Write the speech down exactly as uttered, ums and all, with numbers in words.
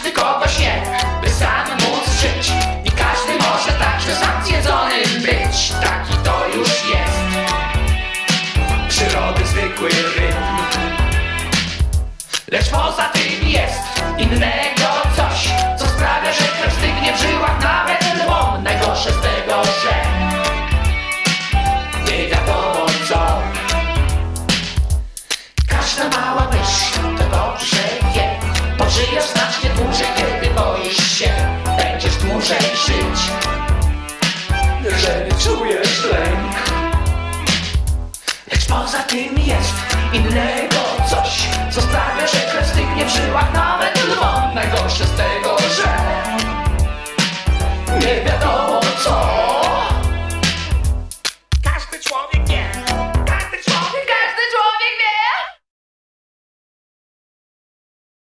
każdy kogoś je, by sam móc żyć. I każdy może także sam zjedzony być. Taki to już jest przyrody zwykły rytm. Lecz poza tym jest innego coś, co sprawia, że krew stygnie w żyłach nawet lwom. Najgorsze z tego, że nie wiadomo co. Każda mała myśl to dobrze wie, bo żyjesz znacznie dłużej, kiedy boisz się. Będziesz dłużej żyć, jeżeli czujesz lęk. Lecz poza tym jest innego coś, co sprawia, że krew stygnie w żyłach nawet lwom.